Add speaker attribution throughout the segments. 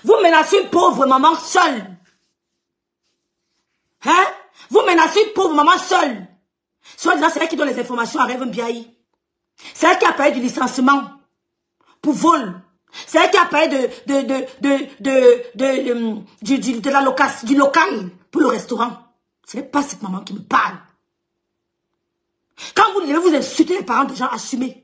Speaker 1: Vous menacez une pauvre maman seule. Hein? Vous menacez une pauvre maman seule. Soit disant, c'est elle qui donne les informations à Rêve Mbiaye. C'est elle qui a payé du licenciement pour vol. C'est elle qui a payé du local pour le restaurant. Ce n'est pas cette maman qui me parle. Quand vous vous insultez les parents des gens, assumez.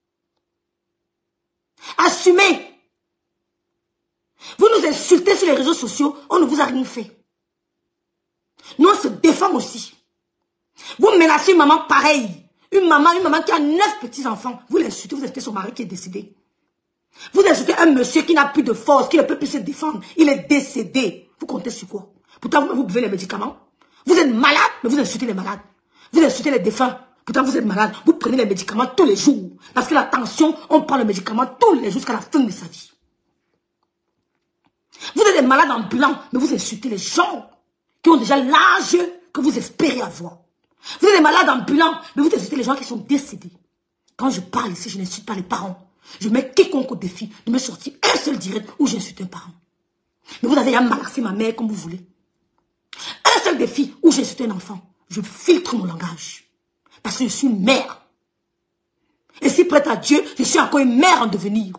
Speaker 1: Assumez. Vous nous insultez sur les réseaux sociaux, on ne vous a rien fait. Nous, on se défend aussi. Vous menacez une maman pareille. Une maman qui a 9 petits-enfants. Vous l'insultez, vous insultez son mari qui est décédé. Vous insultez un monsieur qui n'a plus de force, qui ne peut plus se défendre. Il est décédé. Vous comptez sur quoi? Pourtant, vous buvez les médicaments. Vous êtes malade, mais vous insultez les malades. Vous insultez les défunts. Pourtant, vous êtes malade. Vous prenez les médicaments tous les jours. Parce que la tension, on prend le médicament tous les jours jusqu'à la fin de sa vie. Vous êtes des malades ambulants, mais vous insultez les gens qui ont déjà l'âge que vous espérez avoir. Vous êtes des malades ambulants, mais vous insultez les gens qui sont décédés. Quand je parle ici, je n'insulte pas les parents. Je mets quiconque au défi de me sortir un seul direct où j'insulte un parent. Mais vous avez à malaxer ma mère comme vous voulez. Un seul défi où j'insulte un enfant. Je filtre mon langage. Parce que je suis une mère. Et si prête à Dieu, je suis encore une mère en devenir.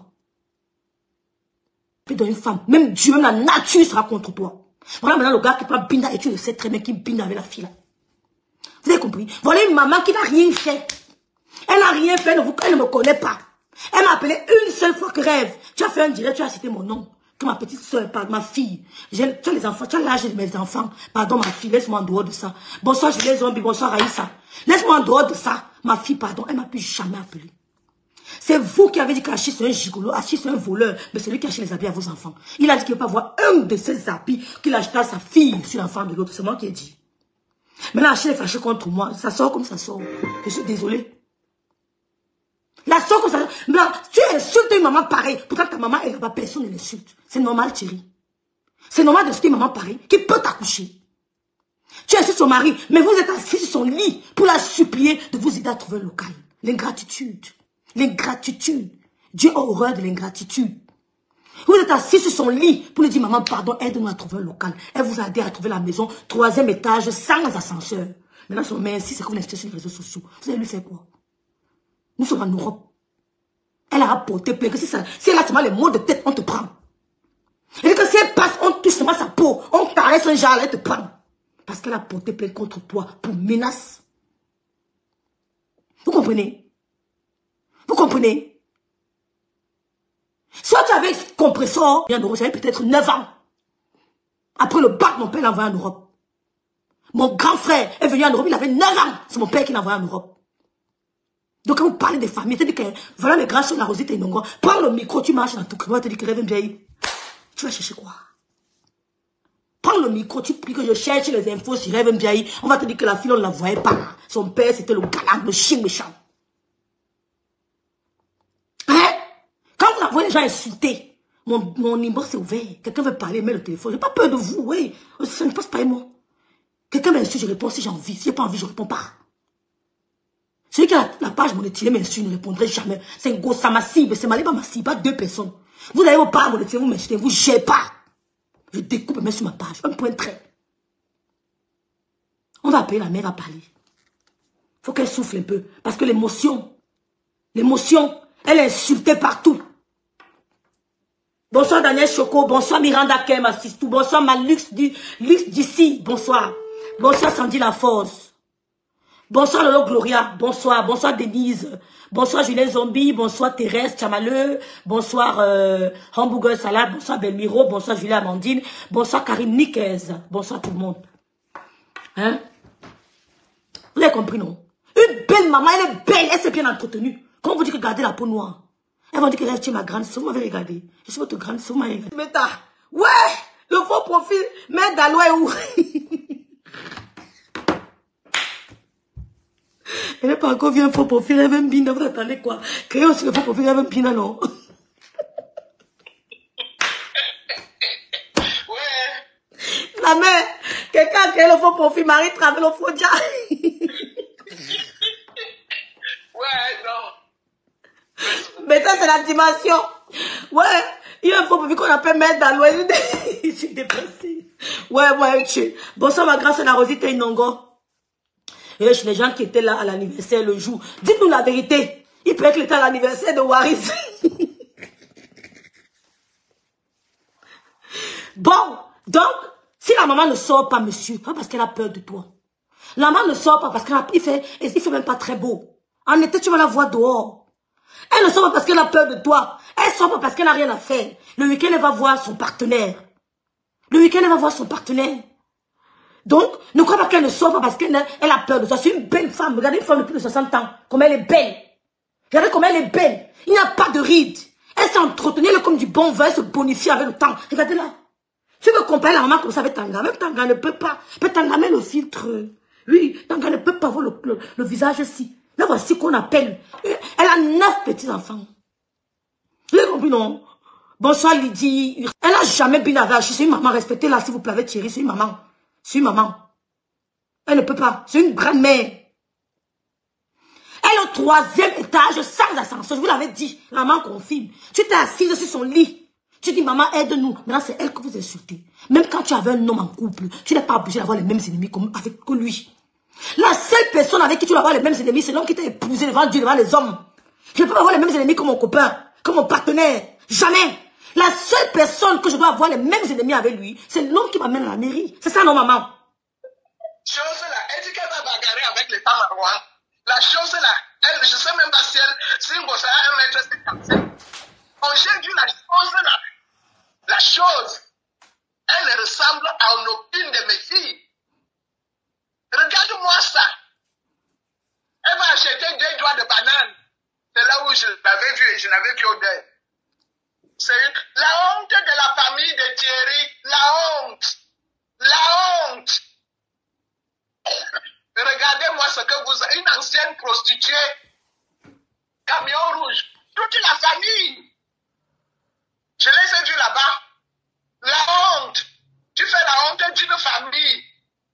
Speaker 1: Et dans une femme, même Dieu, même la nature sera contre toi. Voilà maintenant le gars qui prend Binda et tu le sais très bien qui Binda avec la fille là. Vous avez compris? Voilà une maman qui n'a rien fait. Elle n'a rien fait, elle ne me connaît pas. Elle m'a appelé une seule fois que Rêve. Tu as fait un direct, tu as cité mon nom. Que ma petite soeur, ma fille. Tu as les enfants, tu as l'âge de mes enfants. Pardon ma fille, laisse-moi en dehors de ça. Bonsoir Julien Zombie, bonsoir Raïssa. Laisse-moi en dehors de ça. Ma fille, pardon, elle m'a plus jamais appelé. C'est vous qui avez dit qu'Achille c'est un gigolo, Achille c'est un voleur, mais c'est lui qui achète les habits à vos enfants. Il a dit qu'il ne veut pas voir un de ces habits qu'il achète à sa fille sur l'enfant de l'autre. C'est moi qui ai dit. Maintenant Achille est fâché contre moi. Ça sort comme ça sort. Je suis désolée. La sort comme ça. Mais tu insultes une maman pareille. Pourtant ta maman elle n'a pas personne ne l'insulte. C'est normal Thierry. C'est normal de ce qu'une maman pareille qui peut t'accoucher. Tu insultes son mari, mais vous êtes assis sur son lit pour la supplier de vous aider à trouver un local. L'ingratitude. L'ingratitude. Dieu a horreur de l'ingratitude. Vous êtes assis sur son lit pour lui dire, maman, pardon, aide-nous à trouver un local. Elle vous a aidé à trouver la maison, 3e étage, sans ascenseur. Maintenant, son mère, si c'est que vous l'installez sur les réseaux sociaux, vous allez lui faire quoi? Nous sommes en Europe. Elle a rapporté plainte. Si elle a seulement les maux de tête, on te prend. Et que si elle passe, on touche seulement sa peau, on caresse un genre, elle te prend. Parce qu'elle a porté plainte contre toi pour menace. Vous comprenez? Vous comprenez? Soit tu avais compresseur, j'avais peut-être 9 ans. Après le bac, mon père l'a envoyé en Europe. Mon grand frère est venu en Europe, il avait 9 ans. C'est mon père qui l'a envoyé en Europe. Donc quand vous parlez des familles, tu dis que voilà mes grands sur la Rosette et Nongo. Prends le micro, tu marches dans tout le monde, tu dis que Rêve Mbiaye. Tu vas chercher quoi? Prends le micro, tu pries que je cherche les infos sur Rêve Mbiaye. On va te dire que la fille, on ne la voyait pas. Son père, c'était le galant, le chien méchant. Hein? Quand vous envoyez les gens insulter, mon inbox est ouvert. Quelqu'un veut parler, met le téléphone. J'ai pas peur de vous, oui. Ça ne passe pas moi. Quelqu'un m'insulte, je réponds si j'ai envie. Si j'ai pas envie, je réponds pas. Celui qui a la page monétisée m'insulte, ne répondrai jamais. C'est un gros, ça ma cible. C'est Maliba ma cible, pas 2 personnes. Vous avez vos pages monétisées, vous m'insultez, vous gérez pas. Je découpe et mets sur ma page. Un point trait. On va appeler la mère à parler. Faut qu'elle souffle un peu. Parce que l'émotion, elle est insultée partout. Bonsoir Daniel Choco, bonsoir Miranda Kem, assiste tout. Bonsoir Malux d'ici, bonsoir. Bonsoir Sandy Laforce. Bonsoir Lolo Gloria, bonsoir. Bonsoir Denise. Bonsoir Julien Zombie, bonsoir Thérèse Chamaleux. Bonsoir Hamburger Salade, bonsoir Belmiro, bonsoir Julia Amandine. Bonsoir Karine Niquez. Bonsoir tout le monde. Hein? Vous avez compris, non? Une belle maman, elle est belle, elle s'est bien entretenue. Quand on vous dit que gardez la peau noire, elles vont dire que tu es ma grande soeur, vous m'avez regardé. Je suis votre grande soeur, vous m'avez regardé. Meta, ouais, le faux profil, mais Dalois où? Elle n'est pas encore vu un faux profil, elle veut un bina, vous attendez quoi? Créez aussi le faux profil, elle veut un bina, non? Ouais. La mère, quelqu'un a créé le faux profil, Marie travaille le faux dia. Ouais, non. Mais ça, c'est la dimension. Ouais, Il y a un faux profil qu'on appelle Maître Dalois. Je suis dépressée. Ouais, bonsoir ma grâce, la Rosita Inongo. Et les gens qui étaient là à l'anniversaire le jour, dites-nous la vérité. Il peut être qu'il était à l'anniversaire de Waris. Bon, donc, si la maman ne sort pas, monsieur, pas parce qu'elle a peur de toi. La maman ne sort pas parce qu'il fait même pas très beau. En été, tu vas la voir dehors. Elle ne sort pas parce qu'elle a peur de toi. Elle sort pas parce qu'elle n'a rien à faire. Le week-end, elle va voir son partenaire. Le week-end, elle va voir son partenaire. Donc, ne crois pas qu'elle ne sort pas parce qu'elle a peur de toi. C'est une belle femme. Regardez une femme de plus de 60 ans. Comme elle est belle. Regardez comme elle est belle. Il n'y a pas de rides. Elle s'est entretenue comme du bon vin, elle se bonifie avec le temps. Regardez-la. Tu veux comparer la maman comme ça avec Tanga. Même Tanga ne peut pas. Mais Tanga met le filtre. Oui, Tanga ne peut pas voir le visage ici. Là, voici qu'on appelle. Elle a 9 petits-enfants. Vous avez compris, non? Bonsoir, Lydie. Elle n'a jamais bien avec. C'est une maman. Respectez-la, s'il vous plaît, avec Thierry. C'est une maman. C'est une maman. Elle ne peut pas. C'est une grand-mère. Elle est au 3e étage, sans ascenseur. Je vous l'avais dit. La maman confirme. Tu t'es assise sur son lit. Tu dis, maman, aide-nous. Maintenant, c'est elle que vous insultez. Même quand tu avais un homme en couple, tu n'es pas obligé d'avoir les mêmes ennemis que lui. La seule personne avec qui tu vas avoir les mêmes ennemis, c'est l'homme qui t'a épousé devant Dieu, devant les hommes. Je ne peux pas avoir les mêmes ennemis que mon copain, que mon partenaire. Jamais. La seule personne que je dois avoir les mêmes ennemis avec lui, c'est l'homme qui m'amène à la mairie. C'est ça, non, maman?
Speaker 2: Chose là, elle dit qu'elle va bagarrer avec les femmes à roi. La chose là, elle, je ne sais même pas si elle, si une gosse a 1m55. Quand j'ai vu la chose là, la chose, elle ne ressemble à aucune de mes filles. Regarde-moi ça. Elle m'a acheté 2 doigts de banane. C'est là où je l'avais vu et je l'avais vu au deuil. C'est la honte de la famille de Thierry. La honte. La honte. Regardez-moi ce que vous avez. Une ancienne prostituée. Camion rouge. Toute la famille. Je les ai vus là-bas. La honte. Tu fais la honte d'une famille.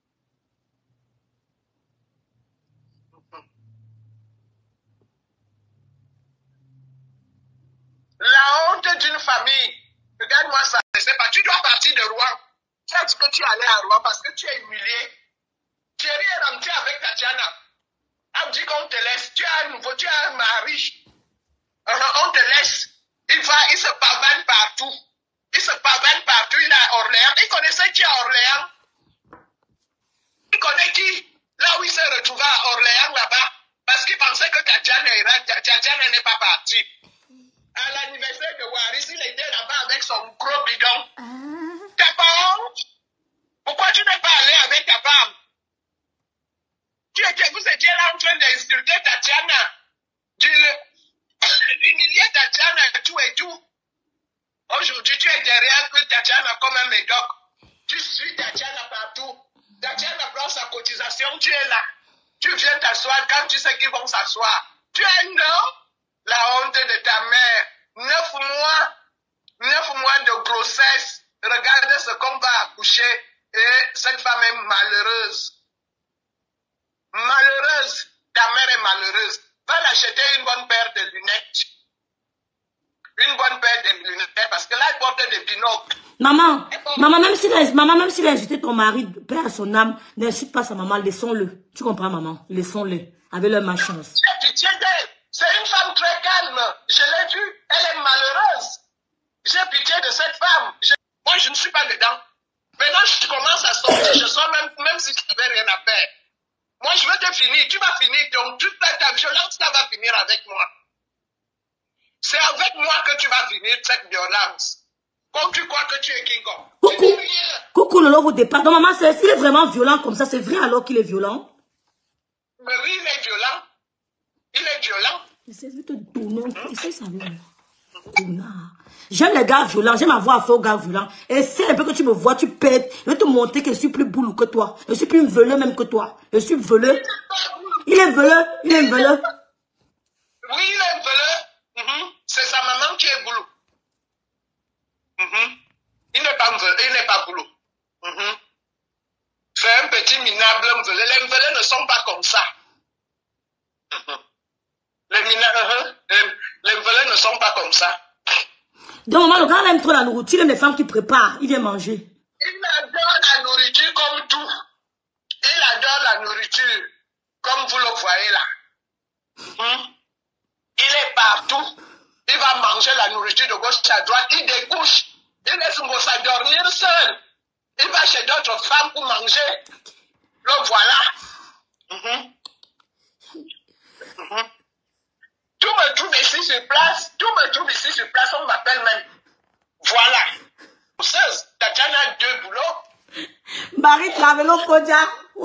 Speaker 2: La honte d'une famille. Regarde-moi ça. Je ne sais pas. Tu dois partir de Rouen. Tu as dit que tu allais à Rouen parce que tu es humilié. Thierry est rentré avec Tatiana. On dit qu'on te laisse. Tu as un nouveau, tu as un mari. On te laisse. Il se pavane partout. Il se pavane partout. Il est à Orléans. Il connaissait qui à Orléans? Il connaît qui? Là où il s'est retrouvé à Orléans là-bas. Parce qu'il pensait que Tatiana n'est pas partie. À l'anniversaire de Waris, il était là-bas avec son gros bidon. T'as pas honte? Pourquoi tu n'es pas allé avec ta femme? Vous étiez là en train d'insulter Tatiana. Humilier Tatiana et tout. Aujourd'hui, tu es derrière que Tatiana comme un médoc. Tu suis Tatiana partout. Tatiana prend sa cotisation, tu es là. Tu viens t'asseoir quand tu sais qu'ils vont s'asseoir. Tu as un nom? La honte de ta mère. 9 mois. 9 mois de grossesse. Regardez ce qu'on va accoucher. Et cette femme est malheureuse. Malheureuse. Ta mère est malheureuse. Va l'acheter une bonne paire de lunettes. Une bonne paire de lunettes. Parce que là, elle porte des binocles.
Speaker 1: Maman, même s'il a insulté ton mari, père à son âme, n'insulte pas sa maman, laissons-le. Tu comprends, maman? Laissons-le. Avec leur malchance.
Speaker 2: J'ai pitié d'elle. C'est une femme très calme. Je l'ai vue. Elle est malheureuse. J'ai pitié de cette femme. Moi, je ne suis pas dedans. Maintenant, je commence à sortir. Je sors même si tu n'avais rien à faire. Moi, je veux te finir. Tu vas finir. Donc, toute ta violence, ça va finir avec moi. C'est avec moi que tu vas finir cette violence. Comme tu crois que tu es King Kong.
Speaker 1: Coucou, le au départ. Donc, maman, s'il est vraiment violent comme ça, c'est vrai alors qu'il est violent?
Speaker 2: Mais oui, il est violent. Il est violent.
Speaker 1: Je vais te donner un peu. Ça veut. J'aime les gars violents. J'aime avoir affaire aux gars violents. Et c'est un peu que tu me vois, tu pètes. Je vais te montrer que je suis plus boulot que toi. Je suis plus une voleur même que toi. Je suis voleur. Il est voleur. Il est voleur.
Speaker 2: Oui, il est voleur. C'est sa maman qui est boulot. Il n'est pas boulot. C'est un petit minable voleur. Les voleurs ne sont pas comme ça. Les voleurs ne sont pas comme ça.
Speaker 1: Donc, maman, le gars aime trop la nourriture, il aime les femmes qui préparent, il vient manger.
Speaker 2: Il adore la nourriture comme tout. Il adore la nourriture, comme vous le voyez là. Il est partout. Il va manger la nourriture de gauche à droite. Il découche. Il laisse Moussa dormir seul. Il va chez d'autres femmes pour manger. Le voilà. Tout me trouve ici sur place. Tout me trouve ici sur place. On m'appelle même. Voilà. Tatiana a 2 boulots.
Speaker 1: Marie Travelo Kodja.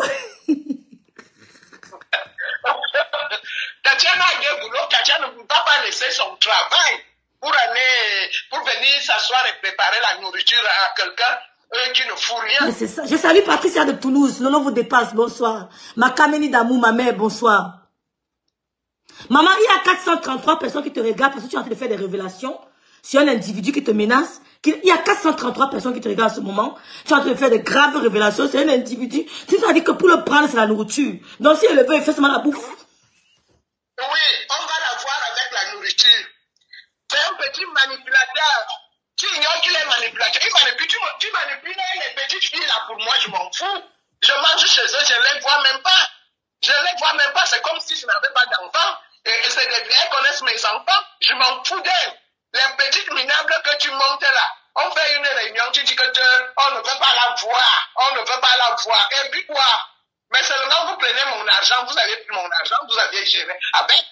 Speaker 2: Tatiana a 2 boulots. Tatiana ne peut pas laisser son travail pour venir s'asseoir et préparer la nourriture à quelqu'un qui ne fout rien.
Speaker 1: C'est ça. Je salue Patricia de Toulouse. Le nom vous dépasse. Bonsoir. Ma Kameni d'amour, ma mère, bonsoir. Maman, il y a 433 personnes qui te regardent parce que tu es en train de faire des révélations sur un individu qui te menace. Il y a 433 personnes qui te regardent en ce moment. Tu es en train de faire de graves révélations. C'est un individu. Tu t'as dit que pour le prendre, c'est la nourriture. Donc si elle le veut, il fait seulement la bouffe.
Speaker 2: Oui, on va la voir avec la nourriture. C'est un petit manipulateur. Tu ignores qu'il est manipulateur. Tu manipules les petites filles là pour moi, je m'en fous. Je mange chez eux, je ne les vois même pas. Je ne les vois même pas. C'est comme si je n'avais pas d'enfants. Et elles connaissent mes enfants. Je m'en fous d'elles. Les petites minables que tu montes là, on fait une réunion, tu dis que on ne veut pas la voir, on ne veut pas la voir. Et puis quoi? Mais seulement vous prenez mon argent, vous avez pris mon argent, vous avez géré avec.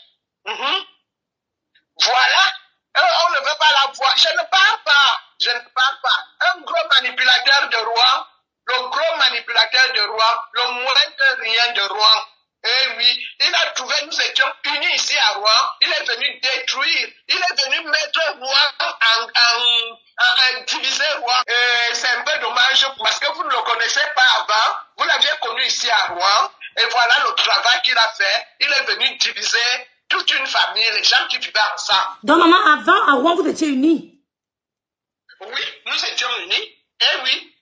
Speaker 2: Voilà. On ne veut pas la voir. Je ne parle pas. Je ne parle pas. Un gros manipulateur de Rouen, le gros manipulateur de Rouen, le moins que rien de Rouen. Eh oui, il a trouvé, nous étions unis ici à Rouen, il est venu détruire, il est venu mettre Rouen diviser Rouen. C'est un peu dommage parce que vous ne le connaissez pas avant, vous l'aviez connu ici à Rouen, et voilà le travail qu'il a fait, il est venu diviser toute une famille, les gens qui vivaient ensemble.
Speaker 1: Donc maman, avant, à Rouen, vous étiez unis?
Speaker 2: Oui, nous étions unis, eh oui.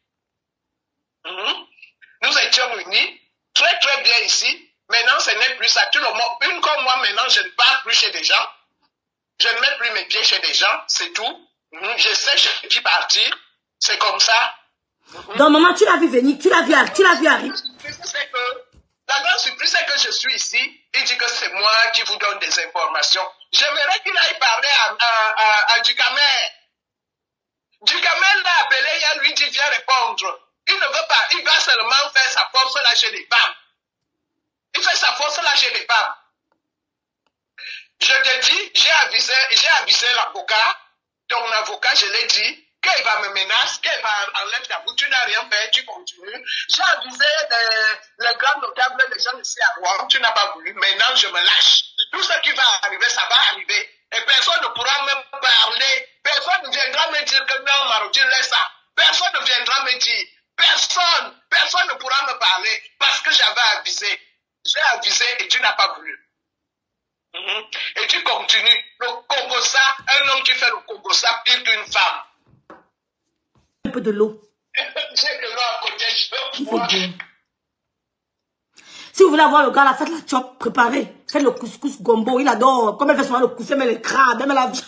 Speaker 2: Nous étions unis, très très bien ici. Maintenant, ce n'est plus ça. Tout le monde, une comme moi, maintenant, je ne pars plus chez des gens. Je ne mets plus mes pieds chez des gens, c'est tout. Je sais chez qui partir. C'est comme ça.
Speaker 1: Donc, maman, tu l'as vu venir, tu l'as vu arriver.
Speaker 2: La grande surprise, c'est que je suis ici. Il dit que c'est moi qui vous donne des informations. J'aimerais qu'il aille parler à Ducamer. Ducamer l'a appelé, il lui dit, viens répondre. Il ne veut pas, il va seulement faire sa force là chez les femmes. Il fait sa force là chez les femmes. Je te dis, j'ai avisé l'avocat, ton avocat, je l'ai dit, qu'il va me menacer, qu'il va enlever ta bouche, tu n'as rien fait, tu continues. J'ai avisé les grands notables, les gens ici à Rouen, tu n'as pas voulu, maintenant je me lâche. Tout ce qui va arriver, ça va arriver. Et personne ne pourra me parler, personne ne viendra me dire que non, Marouti, laisse ça. Personne ne viendra me dire, personne ne pourra me parler parce que j'avais avisé. J'ai avisé et tu n'as pas voulu. Et tu continues. Le Congossa, un homme qui fait le Congossa pire qu'une femme.
Speaker 1: Un peu de l'eau.
Speaker 2: J'ai de l'eau à côté, je peux boire.
Speaker 1: Si vous voulez avoir le gars là, faites la chop, préparez. Faites le couscous gombo, il adore. Comme elle fait souvent le couscous, elle met les crabes, elle met la...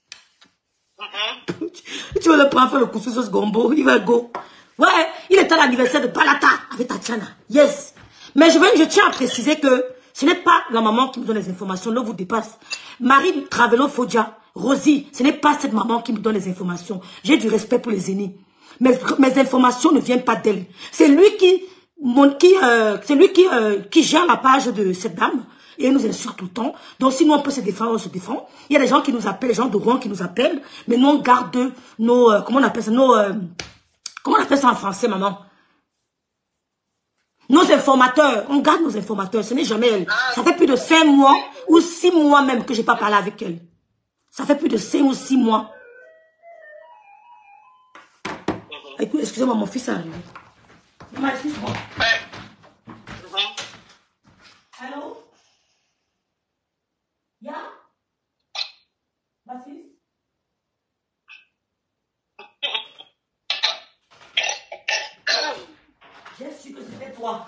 Speaker 1: Tu veux le prendre, faire le couscous gombo, il va go. Ouais, il est à l'anniversaire de Palata avec Tatiana. Yes. Mais je tiens à préciser que ce n'est pas la maman qui me donne les informations, là vous dépasse. Marie Travelo Fodja, Rosie, ce n'est pas cette maman qui me donne les informations. J'ai du respect pour les aînés. Mes informations ne viennent pas d'elle. C'est lui qui gère la page de cette dame. Et elle nous insulte tout le temps. Donc si nous on peut se défendre, on se défend. Il y a des gens qui nous appellent, les gens de Rouen qui nous appellent. Mais nous on garde nos, comment on appelle ça, comment on appelle ça en français, maman? Nos informateurs, on garde nos informateurs, ce n'est jamais elle. Ça fait plus de 5 mois ou 6 mois même que je n'ai pas parlé avec elle. Ça fait plus de 5 ou 6 mois. Écoute, excusez-moi, mon fils est arrivé. Maman, excuse-moi. Allô? Ya? Ma fille? J'ai su que c'était toi.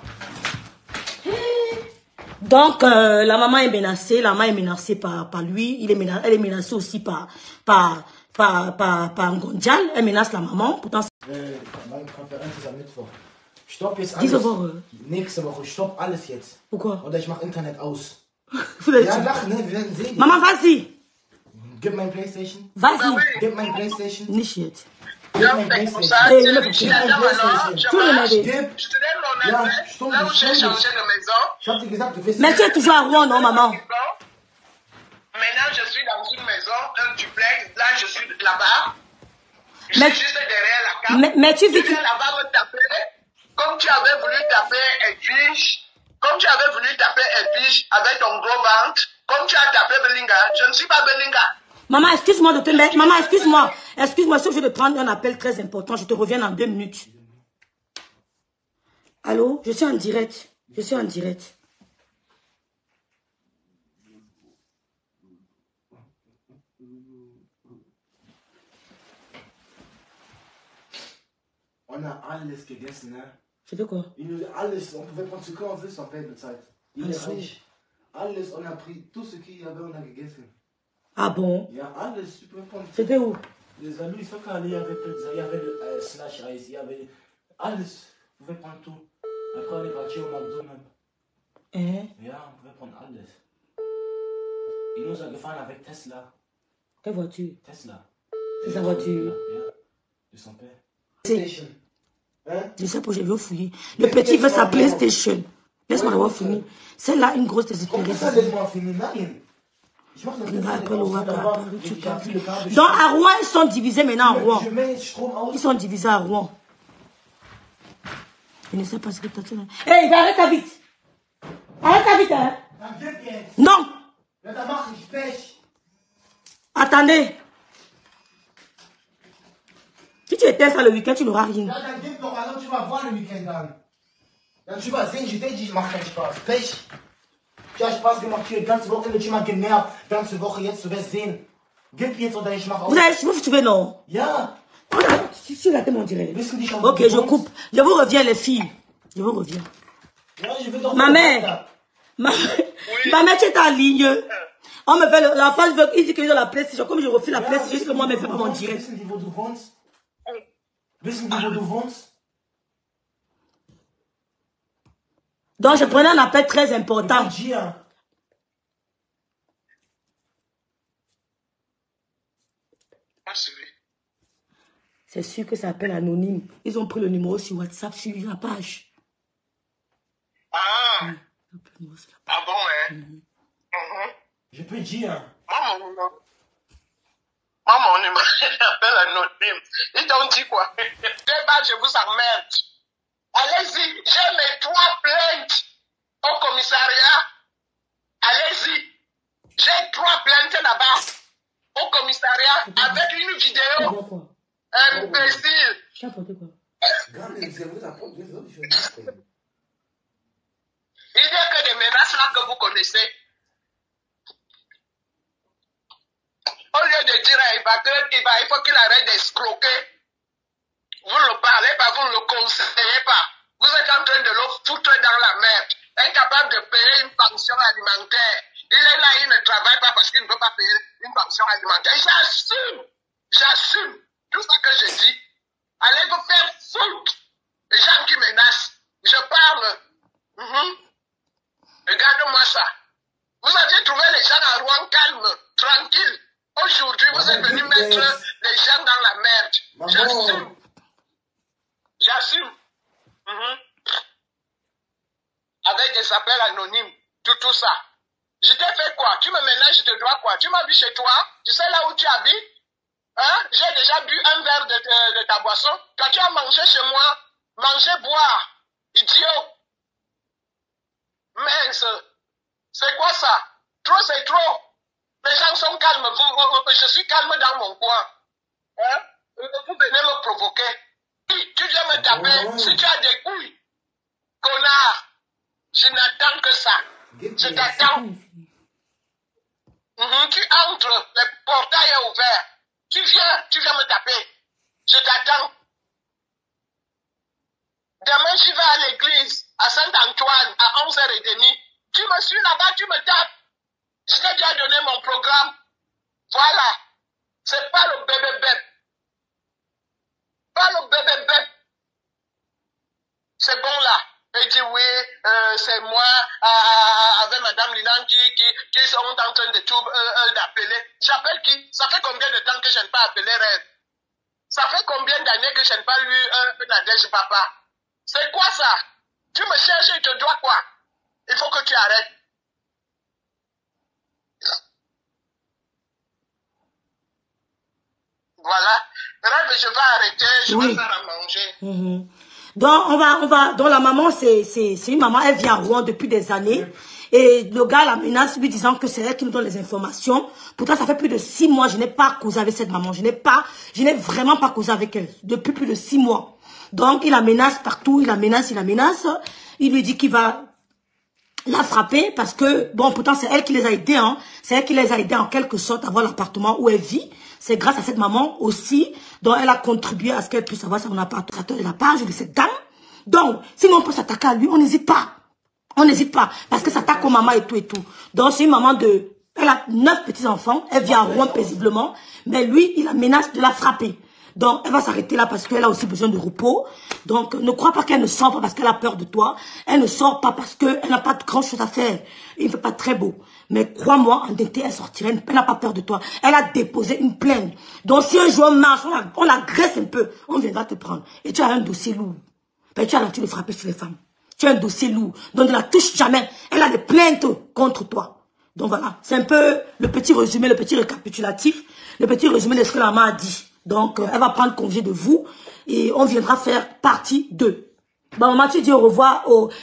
Speaker 1: Donc, la maman est menacée. La maman est menacée par lui. Elle est menacée aussi par par Ngondial. Elle menace la maman. Pourtant,
Speaker 3: Meine Konferenz ist am Mittwoch. Stopp jetzt
Speaker 1: diese
Speaker 3: alles.
Speaker 1: Woche.
Speaker 3: Nächste Woche, stopp alles jetzt.
Speaker 1: Pourquoi?
Speaker 3: Oder ich mach Internet aus.
Speaker 1: Ja,
Speaker 3: Ja, lach, ne? Wir werden sehen.
Speaker 1: Maman, vas-y.
Speaker 3: Gib mein Playstation.
Speaker 1: Vas-y.
Speaker 3: Gib mein Playstation.
Speaker 1: Nicht jetzt.
Speaker 3: Gib mein Playstation.
Speaker 1: Hey, il me faut
Speaker 3: Gib mein Playstation.
Speaker 1: Tu veux m'aider?
Speaker 3: Gib.
Speaker 2: Je te donne mon
Speaker 3: Ja,
Speaker 2: adresse.
Speaker 3: stumm,
Speaker 2: Là où j'ai
Speaker 3: stumm.
Speaker 2: changé de maison.
Speaker 3: Ich hab dir gesagt, du wirst...
Speaker 1: Mais tu es toujours à Rouen, non, maman?
Speaker 2: Maintenant, je suis dans une maison, un duplex. Là, je suis là-bas. Je
Speaker 1: Mais-
Speaker 2: suis juste derrière la carte.
Speaker 1: Mais tu
Speaker 2: Tu
Speaker 1: vis...
Speaker 2: viens là-bas me taper. Comme tu avais voulu taper Edwige. Comme tu avais voulu taper Edwige avec ton gros ventre. Comme tu as tapé Belinga. Je ne suis pas Belinga.
Speaker 1: Maman, excuse-moi de te mettre. Maman, excuse-moi. Excuse-moi, je suis obligée de prendre un appel très important. Je te reviens dans 2 minutes. Allô? Je suis en direct. Je suis en direct.
Speaker 3: On a alles gegessen, ne?
Speaker 1: C'était quoi?
Speaker 3: Alles, on pouvait prendre ce qu'on veut sans payer de Zeit. Il est
Speaker 1: so.
Speaker 3: riche. Alles, on a pris tout ce qu'il y avait, on a gegessen.
Speaker 1: Ah bon?
Speaker 3: Ja, alles, tu peux prendre.
Speaker 1: C'était où?
Speaker 3: Les amis, ce qu'il y avait pizza, il y avait le slash ice, il y avait alles. On pouvait prendre tout. Après, on est parti au McDo même.
Speaker 1: Hein?
Speaker 3: Ja, on pouvait prendre alles. Il nous a gefahren avec Tesla.
Speaker 1: Quelle voiture?
Speaker 3: Tesla.
Speaker 1: C'est sa voiture.
Speaker 3: Ja, de son père.
Speaker 1: C'est...
Speaker 3: Hein?
Speaker 1: Je sais pas, je vais fouiller. Le petit veut sa PlayStation. Laisse-moi d'avoir fini. C'est là une grosse
Speaker 3: Comment ça,
Speaker 1: désespérée.
Speaker 3: laisse-moi finir? Nein. Ich mach das nicht.
Speaker 1: Après le Waka, Paris, tu
Speaker 3: Ich hab
Speaker 1: parles.
Speaker 3: plus le câble.
Speaker 1: Donc à Rouen, ils sont divisés maintenant à Rouen.
Speaker 3: Je mets Strom aus.
Speaker 1: Ils sont divisés à Rouen. Je ne sais pas ce que tu as dit. Hé, arrête ta vite. Arrête ta vite, hein.
Speaker 3: Dann gib jetzt.
Speaker 1: Non.
Speaker 3: Ja, dann mach ich Pech.
Speaker 1: Attendez. Si tu étais ça le week-end, tu n'auras rien.
Speaker 3: Ja, dann gib doch, alors tu vas voir le Weekend dann. Dann tu vas sehen, je t'ai dit, ich mach keinen Spaß. Pech. Tu as Spaß gemacht hier, ganze Woche, tu m'as genervt. Ganze Woche jetzt, du wirst sehen. Gib jetzt oder ich mach aus.
Speaker 1: Vous trouvez non?
Speaker 3: Ja.
Speaker 1: Tu regardez mon direct.
Speaker 3: Wissen die schon,
Speaker 1: Ok,
Speaker 3: wo du
Speaker 1: je
Speaker 3: wohnst?
Speaker 1: coupe. Je vous reviens, les filles. Je vous reviens.
Speaker 3: Ja, je will doch
Speaker 1: Ma mère. Ma mère, tu es en ligne. On me fait l'enfant, il dit que j'ai la PlayStation. Comme je refuse la PlayStation, juste que moi, je me fais pas mon direct.
Speaker 3: Wissen die, wo du wohnst? Wissen die, wo du wohnst?
Speaker 1: Donc, je prenais un appel très important.
Speaker 3: Gia.
Speaker 1: C'est sûr que ça appelle anonyme. Ils ont pris le numéro sur WhatsApp, sur la page.
Speaker 2: Ah,
Speaker 1: Le numéro sur la page.
Speaker 2: ah bon, hein?
Speaker 3: Je peux dire.
Speaker 2: Maman, on appelle anonyme. Ils t'ont dit quoi? Débat, je vous emmerde. Allez-y, j'ai mes 3 plaintes au commissariat. Allez-y. J'ai 3 plaintes là-bas au commissariat avec une vidéo.
Speaker 1: Quoi?
Speaker 2: Imbécile.
Speaker 1: Tu as apporté quoi?
Speaker 2: Il n'y a que des menaces là que vous connaissez. Au lieu de dire à Iba il faut qu'il arrête d'escroquer. Vous ne le parlez pas, vous ne le conseillez pas. Vous êtes en train de le foutre dans la merde. Incapable de payer une pension alimentaire. Il est là, il ne travaille pas parce qu'il ne veut pas payer une pension alimentaire. J'assume. J'assume. Tout ça que je dis. Allez vous faire foutre. Les gens qui menacent. Je parle. Regarde-moi ça. Vous aviez trouvé les gens à Rouen calme, tranquille. Aujourd'hui, vous êtes venus mettre les gens dans la merde. J'assume. J'assume. Avec des appels anonymes, tout ça. Je t'ai fait quoi? Tu me ménages, je te dois quoi? Tu m'as vu chez toi? Tu sais là où tu habites? Hein? J'ai déjà bu un verre de ta boisson. Quand tu as mangé chez moi, manger, boire. Idiot. Mince. C'est quoi ça? Trop, c'est trop. Les gens sont calmes. Je suis calme dans mon coin. Hein? Vous venez me provoquer. Tu viens me taper. Si tu as des couilles, connard, je n'attends que ça. Je t'attends. Tu entres, le portail est ouvert. Tu viens me taper. Je t'attends. Demain, je vais à l'église, à Saint-Antoine, à 11h30. Tu me suis là-bas, tu me tapes. Je t'ai déjà donné mon programme. Voilà. C'est pas le bébé bête. Pas le bébé bête. C'est bon là. Et dit oui, c'est moi, avec Madame Linan qui sont en train de tout d'appeler. J'appelle qui? Ça fait combien de temps que je n'ai pas appelé Reine? Ça fait combien d'années que je n'ai pas lu Nadège Papa? C'est quoi ça? Tu me cherches et tu dois quoi? Il faut que tu arrêtes. Voilà. Rêve, je vais arrêter, je vais faire à manger.
Speaker 1: Donc, donc la maman, c'est une maman, elle vit à Rouen depuis des années. Et le gars la menace lui disant que c'est elle qui nous donne les informations. Pourtant, ça fait plus de 6 mois, je n'ai pas causé avec cette maman. Je n'ai vraiment pas causé avec elle. Depuis plus de 6 mois. Donc, il la menace partout, il la menace. Il lui dit qu'il va la frapper parce que, bon, pourtant, c'est elle qui les a aidés, hein. C'est elle qui les a aidés en quelque sorte à avoir l'appartement où elle vit. C'est grâce à cette maman aussi, dont elle a contribué à ce qu'elle puisse avoir son appartement de la page de cette dame. Donc, sinon on peut s'attaquer à lui, on n'hésite pas. On n'hésite pas, parce que ça s'attaque aux mamans et tout et tout. Donc, c'est une maman elle a 9 petits-enfants, elle vit à Rouen paisiblement, mais lui, il la menace de la frapper. Donc, elle va s'arrêter là parce qu'elle a aussi besoin de repos. Donc, ne crois pas qu'elle ne sort pas parce qu'elle a peur de toi. Elle ne sort pas parce qu'elle n'a pas de grand chose à faire. Il ne fait pas très beau. Mais crois-moi, en été, elle sortirait. Elle n'a pas peur de toi. Elle a déposé une plainte. Donc, si un jour on marche, on l'agresse un peu, on viendra te prendre. Et tu as un dossier lourd. Ben, tu as l'habitude de frapper sur les femmes. Tu as un dossier lourd. Donc, ne la touche jamais. Elle a des plaintes contre toi. Donc, voilà. C'est un peu le petit résumé, le petit récapitulatif, le petit résumé de ce que la maman a dit. Donc, elle va prendre congé de vous et on viendra faire partie 2. Bon, maman, tu dis au revoir aux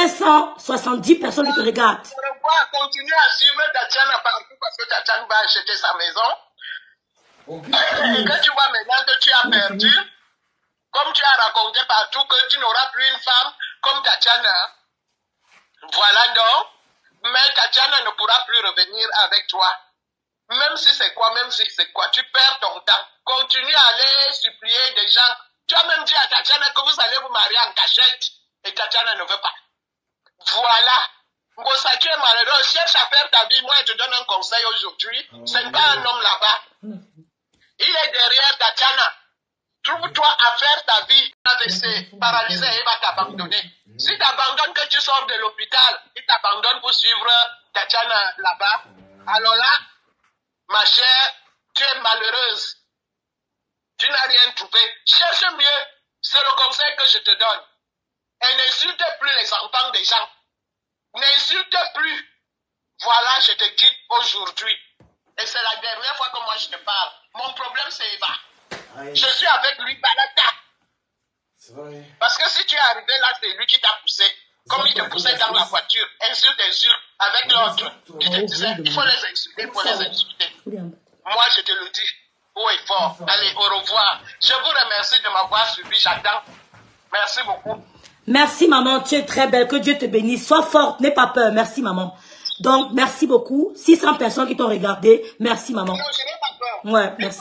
Speaker 1: 570 personnes qui te regardent.
Speaker 2: Au revoir, continue à suivre Tatiana partout parce que Tatiana va acheter sa maison. Et que tu vois maintenant que tu as perdu, comme tu as raconté partout que tu n'auras plus une femme comme Tatiana. Voilà donc. Mais Tatiana ne pourra plus revenir avec toi. Même si c'est quoi, tu perds ton temps. Continue à aller supplier des gens. Tu as même dit à Tatiana que vous allez vous marier en cachette. Et Tatiana ne veut pas. Voilà. Ngosa, tu es malheureux. Cherche à faire ta vie. Moi, je te donne un conseil aujourd'hui. Ce n'est pas un homme là-bas. Il est derrière Tatiana. Trouve-toi à faire ta vie. AVC, paralysé, il va t'abandonner. Si tu abandonnes que tu sors de l'hôpital, il t'abandonne pour suivre Tatiana là-bas. Alors là, ma chère, tu es malheureuse. Tu n'as rien trouvé. Cherche mieux. C'est le conseil que je te donne. Et n'insulte plus les enfants des gens. N'insulte plus. Voilà, je te quitte aujourd'hui. Et c'est la dernière fois que moi je te parle. Mon problème, c'est Eva. Je suis avec lui, Balata.
Speaker 3: C'est vrai.
Speaker 2: Parce que si tu es arrivé là, c'est lui qui t'a poussé. Comme il te poussait dans la voiture. Insulte. Avec l'autre. Qui te disait, il faut les insulter, Moi, je te le dis. Haut et fort. Allez, au revoir. Je vous remercie de m'avoir suivi. J'attends. Merci beaucoup.
Speaker 1: Merci, maman. Tu es très belle. Que Dieu te bénisse. Sois forte. N'aie pas peur. Merci, maman. Donc, merci beaucoup. 600 personnes qui t'ont regardé. Merci, maman.
Speaker 2: Non, je n'ai pas peur.
Speaker 1: Ouais, merci.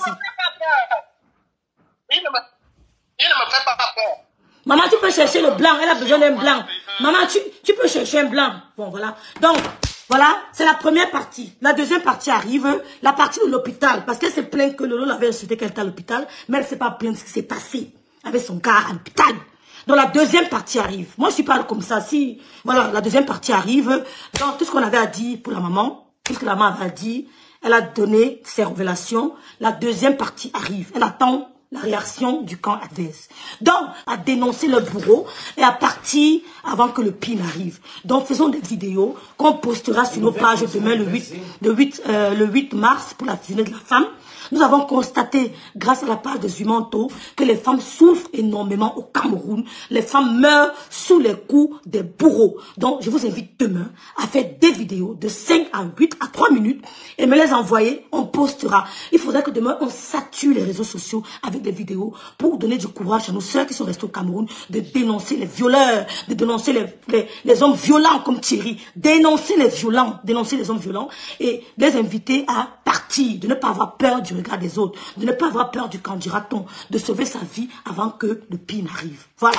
Speaker 2: Il ne me fait pas peur.
Speaker 1: Maman, tu peux chercher le blanc. Elle a besoin d'un blanc. Maman, tu peux chercher un blanc. Bon, voilà. Donc, voilà, c'est la première partie. La deuxième partie arrive, la partie de l'hôpital. Parce qu'elle s'est plainte que Lolo l'avait insulté qu'elle était à l'hôpital. Mais elle ne s'est pas plainte de ce qui s'est passé avec son gars à l'hôpital. Donc, la deuxième partie arrive. Moi, je suis pas comme ça. Si, voilà, la deuxième partie arrive. Donc, tout ce qu'on avait à dire pour la maman, tout ce que la maman avait dit, elle a donné ses révélations. La deuxième partie arrive. Elle attend la réaction du camp adverse. Donc, à dénoncer le bourreau et à partir avant que le pire n'arrive. Donc, faisons des vidéos qu'on postera sur nos pages demain le 8 mars pour la journée de la femme. Nous avons constaté, grâce à la page de Zumanto, que les femmes souffrent énormément au Cameroun. Les femmes meurent sous les coups des bourreaux. Donc, je vous invite demain à faire des vidéos de 5 à 8 à 3 minutes et me les envoyer. On postera. Il faudrait que demain, on sature les réseaux sociaux avec des vidéos pour donner du courage à nos sœurs qui sont restées au Cameroun de dénoncer les violeurs, de dénoncer les hommes violents comme Thierry, dénoncer les hommes violents et les inviter à partir, de ne pas avoir peur du regard des autres, de ne pas avoir peur du candidaton, de sauver sa vie avant que le pire n'arrive. Voilà.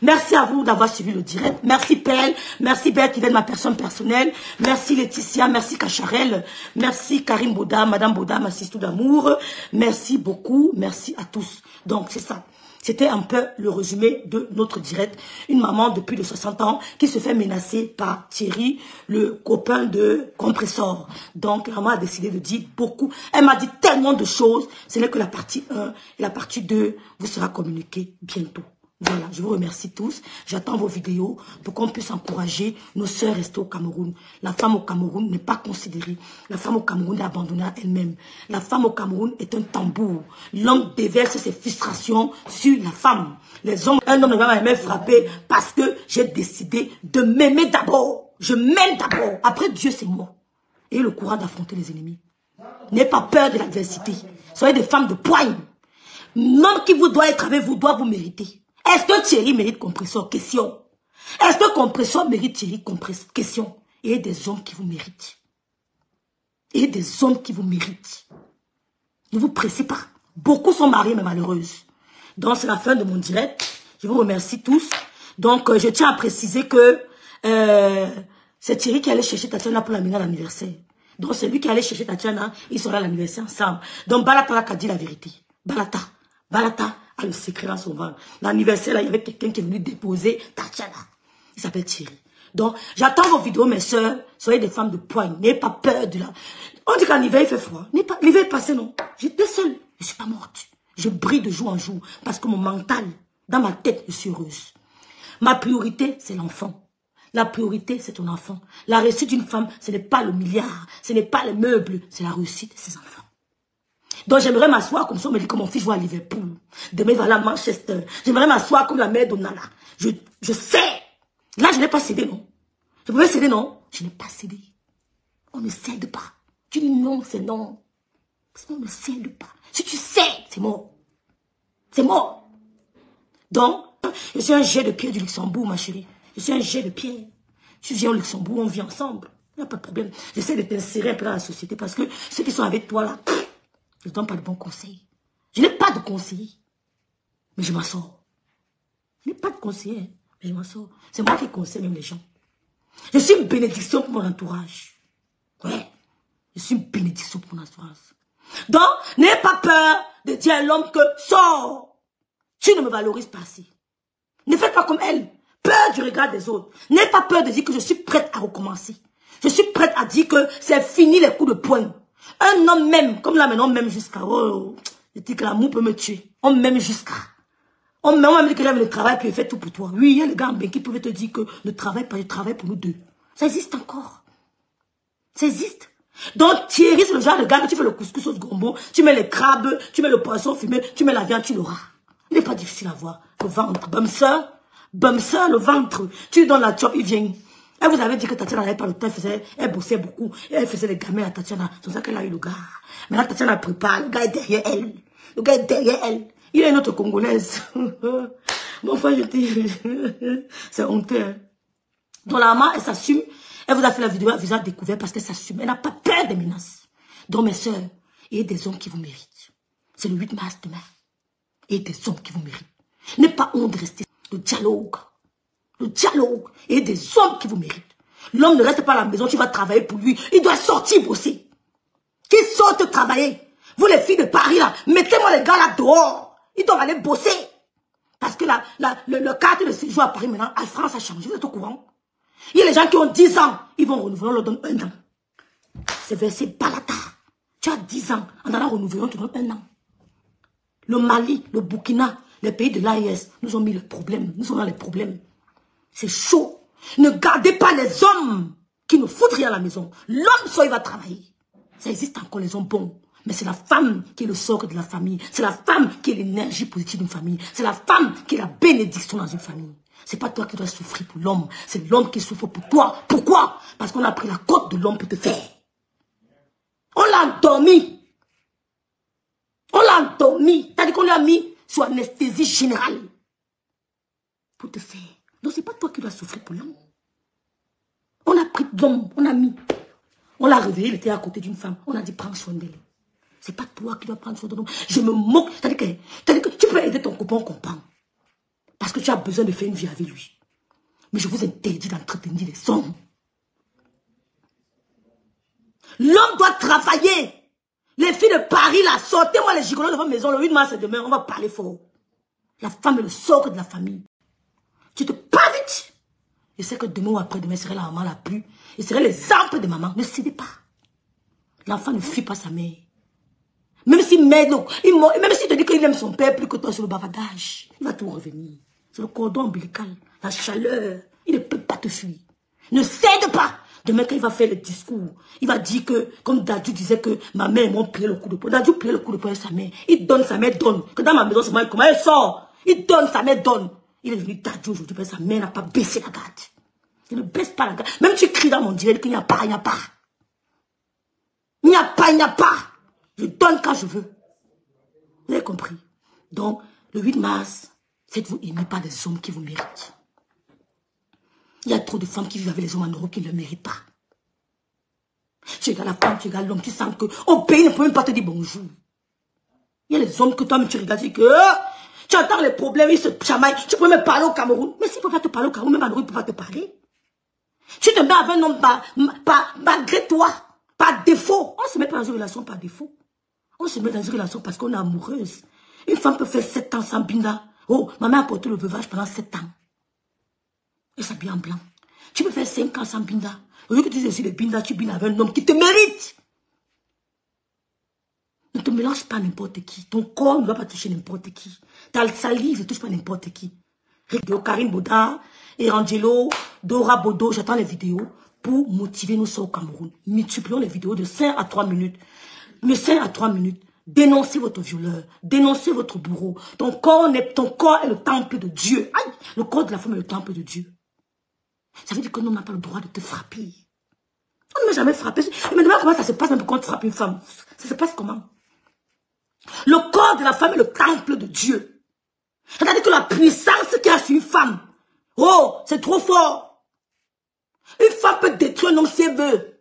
Speaker 1: Merci à vous d'avoir suivi le direct. Merci Pelle, merci Belle qui vient de ma personne personnelle. Merci Laetitia, merci Cacharel, merci Karim Boda, Madame Boda, ma sister d'amour. Merci beaucoup, merci à tous. Donc c'est ça. C'était un peu le résumé de notre direct. Une maman de plus de 60 ans qui se fait menacer par Thierry, le copain de Compressor. Donc, la maman a décidé de dire beaucoup. Elle m'a dit tellement de choses. Ce n'est que la partie 1 et la partie 2 vous sera communiquée bientôt. Voilà, je vous remercie tous. J'attends vos vidéos pour qu'on puisse encourager nos sœurs restées au Cameroun. La femme au Cameroun n'est pas considérée. La femme au Cameroun est abandonnée à elle-même. La femme au Cameroun est un tambour. L'homme déverse ses frustrations sur la femme. Un homme ne va pas m'aimer frapper parce que j'ai décidé de m'aimer d'abord. Je m'aime d'abord. Après Dieu, c'est moi. Et le courage d'affronter les ennemis. N'ayez pas peur de l'adversité. Soyez des femmes de poigne. L'homme qui vous doit être avec vous doit vous mériter. Est-ce que Thierry mérite Compressor? Question. Est-ce que Compressor mérite Thierry? Question. Il y a des hommes qui vous méritent. Il y a des hommes qui vous méritent. Ne vous pressez pas. Beaucoup sont mariés mais malheureuses. Donc c'est la fin de mon direct. Je vous remercie tous. Donc je tiens à préciser que c'est Thierry qui allait chercher Tatiana pour l'amener à l'anniversaire. Donc c'est lui qui allait chercher Tatiana. Ils seront à l'anniversaire ensemble. Donc Balata a dit la vérité. Balata a le secret dans son ventre. L'anniversaire, là, il y avait quelqu'un qui est venu déposer Tatiana. Il s'appelle Thierry. Donc, j'attends vos vidéos, mes soeurs. Soyez des femmes de poigne. N'ayez pas peur de la... On dit qu'en hiver, il fait froid. L'hiver est passé, non. J'étais seule. Je ne suis pas morte. Je brille de jour en jour. Parce que mon mental, dans ma tête, je suis heureuse. Ma priorité, c'est l'enfant. La priorité, c'est ton enfant. La réussite d'une femme, ce n'est pas le milliard. Ce n'est pas les meubles. C'est la réussite de ses enfants. Donc j'aimerais m'asseoir comme ça, on me dit que mon fils joue à Liverpool. Demain il va aller à Manchester. J'aimerais m'asseoir comme la mère d'Onana. Je sais. Là je n'ai pas cédé, non. Je pouvais céder, non. Je n'ai pas cédé. On ne cède pas. Tu dis non, c'est non. Parce qu'on ne cède pas. Si tu cèdes, c'est mort. C'est mort. Donc, je suis un jet de pierre du Luxembourg, ma chérie. Je suis un jet de pierre. Tu viens au Luxembourg, on vit ensemble. Il n'y a pas de problème. J'essaie de t'insérer un peu dans la société parce que ceux qui sont avec toi là, je ne donne pas de bons conseils. Je n'ai pas de conseiller. Mais je m'en sors. Je n'ai pas de conseiller, mais je m'en sors. C'est moi qui conseille même les gens. Je suis une bénédiction pour mon entourage. Ouais. Je suis une bénédiction pour mon entourage. Donc, n'ayez pas peur de dire à l'homme que sors. Tu ne me valorises pas assez. Ne faites pas comme elle. Peur du regard des autres. N'ayez pas peur de dire que je suis prête à recommencer. Je suis prête à dire que c'est fini les coups de poing. Un homme même, comme là maintenant, on m'aime jusqu'à... Oh, je dis que l'amour peut me tuer. On m'aime jusqu'à... On m'a dit que j'aime le travail puis il fait tout pour toi. Oui, il y a les gars qui peuvent te dire que ne travaille pas, je travaille pour nous deux. Ça existe encore. Ça existe. Donc Thierry, c'est le genre de gars que tu fais le couscous au gombo, tu mets les crabes, tu mets le poisson fumé, tu mets la viande, tu l'auras. Il n'est pas difficile à voir. Le ventre, bumser, le ventre. Tu lui donnes la job, il vient. Elle vous avait dit que Tatiana n'avait pas le temps, elle bossait beaucoup. Elle faisait les gamins à Tatiana. C'est pour ça qu'elle a eu le gars. Maintenant, Tatiana prépare. Le gars est derrière elle. Le gars est derrière elle. Il y a une autre Congolaise. Bon, enfin, je dis, c'est honteux. Hein. Donc, la maman, elle s'assume. Elle vous a fait la vidéo à visage découvert parce qu'elle s'assume. Elle n'a pas peur des menaces. Donc, mes soeurs, il y a des hommes qui vous méritent. C'est le 8 mars demain. Il y a des hommes qui vous méritent. N'ayez pas honte de rester. Le dialogue. Le dialogue. Il y a des hommes qui vous méritent. L'homme ne reste pas à la maison, tu vas travailler pour lui. Il doit sortir bosser. Qu'il sorte travailler. Vous les filles de Paris là, mettez-moi les gars là dehors. Ils doivent aller bosser. Parce que le cadre de séjour à Paris maintenant, à France a changé. Vous êtes au courant? Il y a les gens qui ont 10 ans. Ils vont renouveler, on leur donne 1 an. C'est versé Balata. Tu as 10 ans. En allant renouveler, on te donne 1 an. Le Mali, le Burkina, les pays de l'AES nous ont mis le problème. Nous sommes dans les problèmes. C'est chaud. Ne gardez pas les hommes qui ne foutent rien à la maison. L'homme, soit il va travailler. Ça existe encore, les hommes bons. Mais c'est la femme qui est le socle de la famille. C'est la femme qui est l'énergie positive d'une famille. C'est la femme qui est la bénédiction dans une famille. C'est pas toi qui dois souffrir pour l'homme. C'est l'homme qui souffre pour toi. Pourquoi? Parce qu'on a pris la côte de l'homme pour te faire. On l'a endormi. On l'a endormi. C'est-à-dire qu'on lui a mis sous anesthésie générale. Pour te faire. Donc c'est pas toi qui dois souffrir pour l'homme. On a pris l'homme. On a mis. On l'a réveillé. Il était à côté d'une femme. On a dit prends soin d'elle. C'est pas toi qui dois prendre soin de l'homme. Je me moque. C'est-à-dire que tu peux aider ton copain, on comprend. Parce que tu as besoin de faire une vie avec lui. Mais je vous interdis d'entretenir les hommes. L'homme doit travailler. Les filles de Paris, là, sortez-moi les gigolos de votre maison. Le 8 mars, c'est demain, on va parler fort. La femme est le socle de la famille. Tu te pars vite. Je sais que demain ou après-demain serait la maman la plus. Et serait l'exemple de maman. Ne cédez pas. L'enfant ne fuit pas sa mère. Même si même s'il te dit qu'il aime son père plus que toi sur le bavardage, il va tout revenir. C'est le cordon ombilical, la chaleur. Il ne peut pas te fuir. Ne cède pas. Demain, quand il va faire le discours, il va dire que, comme Dadju disait que ma mère m'a plié le coup de poing. Dadju plié le coup de poing à sa mère. Il donne, sa mère donne. Que dans ma maison, c'est moi, comment elle sort? Il donne, sa mère donne. Il est devenu Dadju aujourd'hui parce que sa mère n'a pas baissé la garde. Il ne baisse pas la garde. Même tu cries dans mon direct qu'il n'y a pas, il n'y a pas. Il n'y a pas, il n'y a pas. Je donne quand je veux. Vous avez compris? Donc, le 8 mars, faites-vous aimer par des hommes qui vous méritent. Il y a trop de femmes qui vivent avec les hommes en Europe qui ne le méritent pas. Tu regardes la femme, tu regardes l'homme, tu sens que au pays ne peut même pas te dire bonjour. Il y a les hommes que toi-même tu regardes, tu dis que tu entends les problèmes, ils se chamaillent. Tu peux même parler au Cameroun. Mais s'il ne peut pas te parler au Cameroun, même en Europe, il ne peut pas te parler. Tu te mets avec un homme malgré toi, par défaut. On ne se met pas dans une relation par défaut. On se met dans une relation parce qu'on est amoureuse. Une femme peut faire 7 ans sans binda. Oh, ma mère a porté le veuvage pendant 7 ans. Et s'habille en blanc. Tu peux faire 5 ans sans binda. Au lieu que tu dises aussi le binda, tu bindas avec un homme qui te mérite. Ne te mélange pas n'importe qui. Ton corps ne doit pas toucher n'importe qui. Ta salive ne touche pas n'importe qui. Karine Boda, Erangelo, Dora Bodo, j'attends les vidéos pour motiver nos soeurs au Cameroun. Multiplions les vidéos de 5 à 3 minutes. De 5 à 3 minutes. Dénoncez votre violeur. Dénoncez votre bourreau. Ton corps est le temple de Dieu. Aïe, le corps de la femme est le temple de Dieu. Ça veut dire que l'homme n'a pas le droit de te frapper. On ne m'a jamais frappé. Mais demande comment ça se passe même quand tu frappes une femme. Ça se passe comment? Le corps de la femme est le temple de Dieu. C'est-à-dire que la puissance qu'il y a sur une femme, oh, c'est trop fort. Une femme peut détruire un homme si elle veut.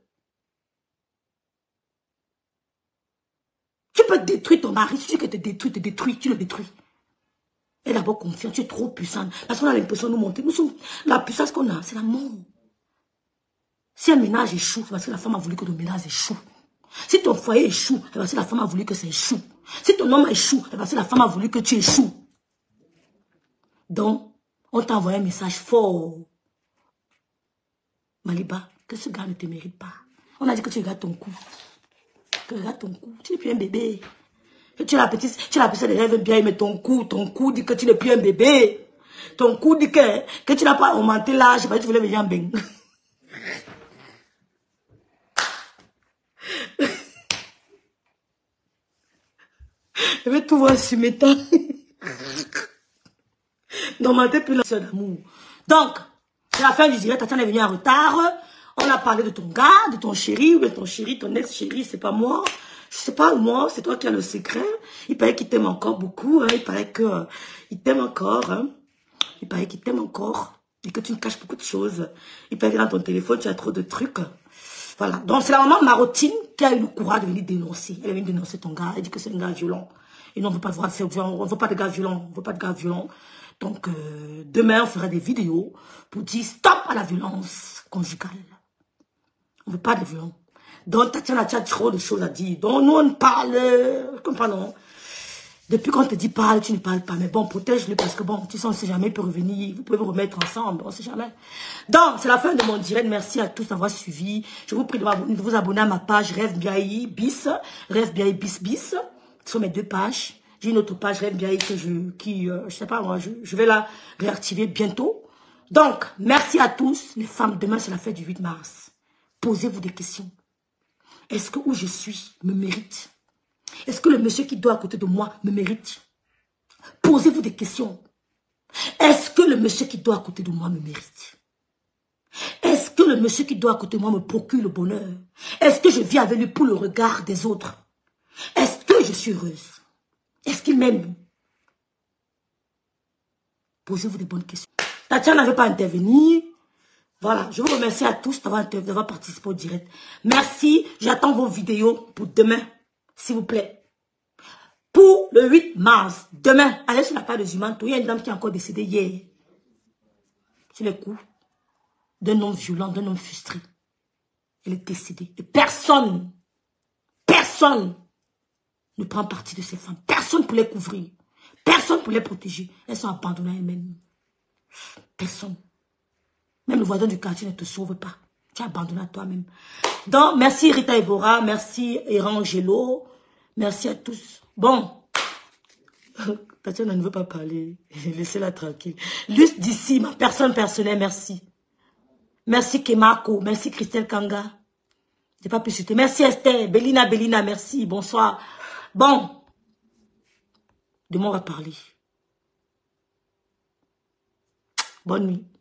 Speaker 1: Tu peux détruire ton mari. Si tu veux que te détruis, tu le détruis. Et d'abord confiance, tu es trop puissante. Parce qu'on a l'impression de nous monter. La puissance qu'on a, c'est l'amour. Si un ménage échoue, c'est parce que la femme a voulu que le ménage échoue. Si ton foyer échoue, c'est parce que la femme a voulu que ça échoue. Si ton homme échoue, c'est parce que la femme a voulu que tu échoues. Donc, on t'a envoyé un message fort. Maliba, que ce gars ne te mérite pas. On a dit que tu regardes ton cou. Tu regardes ton cou. Tu n'es plus un bébé. Tu l'as petite des rêves bien, mais ton cou dit que tu n'es plus un bébé. Ton cou dit que tu n'as pas augmenté l'âge, parce que tu voulais venir en bain. Je vais tout voir sur mes temps. N'augmentez plus la soeur d'amour. Donc, c'est la fin du direct. Tatiana est venue en retard. On a parlé de ton gars, de ton chéri, ou de ton chéri, ton ex-chéri, c'est pas moi. Je sais pas, moi, c'est toi qui as le secret. Il paraît qu'il t'aime encore beaucoup. Hein. Il paraît qu'il t'aime encore. Hein. Il paraît qu'il t'aime encore. Et que tu me caches beaucoup de choses. Il paraît que dans ton téléphone, tu as trop de trucs. Voilà. Donc, c'est la maman Marotine qui a eu le courage de venir dénoncer. Elle est venue dénoncer ton gars. Elle dit que c'est un gars violent. Et non, on ne veut pas voir faire violent. On ne veut pas de gars violents. On ne veut pas de gars violents. Donc, demain, on fera des vidéos pour dire stop à la violence conjugale. On ne veut pas de violence. Donc, Tatiana, tu as trop de choses à dire. Donc, nous, on parle. Comprenons. Depuis qu'on te dit parle, tu ne parles pas. Mais bon, protège-le parce que bon, tu sais, on ne sait jamais, il peut revenir. Vous pouvez vous remettre ensemble, on ne sait jamais. Donc, c'est la fin de mon direct. Merci à tous d'avoir suivi. Je vous prie de vous abonner à ma page Rêve Biaï Bis. Rêve Biaï Bis Bis. Ce sont mes 2 pages. J'ai une autre page Rêve Biaï que je sais pas moi, je vais la réactiver bientôt. Donc, merci à tous. Les femmes, demain, c'est la fête du 8 mars. Posez-vous des questions. Est-ce que où je suis me mérite? Est-ce que le monsieur qui doit à côté de moi me mérite? Posez-vous des questions. Est-ce que le monsieur qui doit à côté de moi me mérite? Est-ce que le monsieur qui doit à côté de moi me procure le bonheur? Est-ce que je vis avec lui pour le regard des autres? Est-ce que je suis heureuse? Est-ce qu'il m'aime? Posez-vous des bonnes questions. Tatiana ne veut pas intervenir. Voilà, je vous remercie à tous d'avoir participé au direct. Merci, j'attends vos vidéos pour demain, s'il vous plaît. pour le 8 mars. Demain, allez sur la page de Zumanto. Il y a une dame qui est encore décédée hier. Sur les coups d'un homme violent, d'un homme frustré. Elle est décédée. Et personne ne prend parti de ces femmes. Personne pour les couvrir. Personne pour les protéger. Elles sont abandonnées elles-mêmes. Personne. Même le voisin du quartier ne te sauve pas. Tu es abandonné à toi-même. Donc, merci Rita Evora, merci Erangelo, merci à tous. Bon, Tatiana ne veut pas parler. Laissez-la tranquille. Luce d'ici, ma personne personnelle, merci. Merci Kemako, merci Christelle Kanga. J'ai pas pu citer. Merci Esther, Bélina, merci, bonsoir. Bon, demain on va parler. Bonne nuit.